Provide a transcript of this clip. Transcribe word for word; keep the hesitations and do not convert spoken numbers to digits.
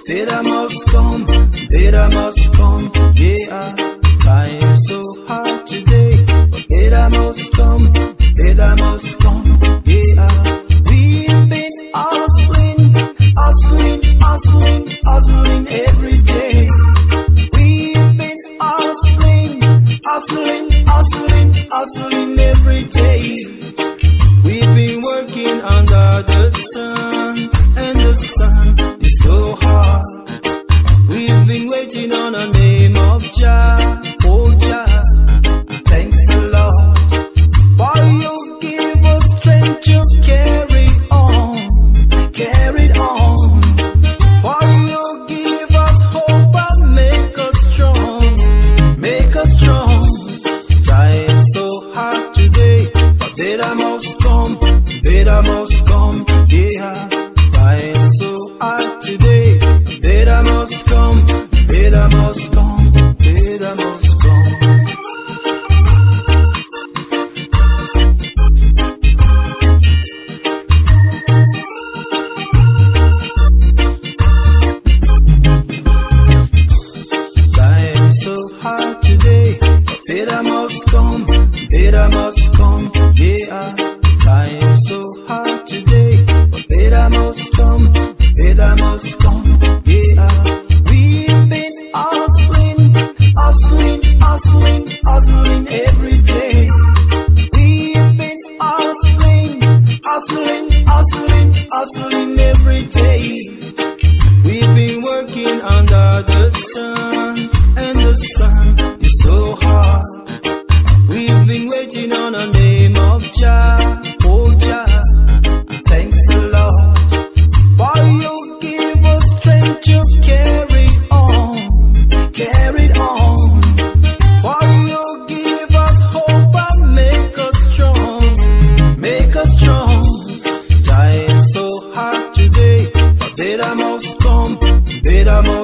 better must come, better must come, yeah. Trying so hard today, but better must come, better must come, yeah. We've been hustling, hustling, hustling, hustling every day. We've been hustling, hustling, hustling, hustling every day. We've been working under the sun, and the sun is so hard. We've been waiting on the name of Jah, oh Jah, thanks a lot. Why you give us strength to carry on, carry on. Why you give us hope and make us strong, make us strong. Trying so hard today, but better must come, better must come, yeah. Trying so hard today, better must come, better must come, better must come. Trying so hard today, better must come, better must come, yeah. Trying so hard today, but better must come, better must come, yeah. We've been hustling, hustling, hustling, hustling every day. We've been hustling, hustling, hustling, hustling every day. We've been working under the sun, and the sun is so hard. We've been waiting on the name of Jah, oh Jah, thanks a lot. Why you give us strength to carry on, carry on. Why you give us hope and make us strong, make us strong. Trying so hard today, but better must come, better must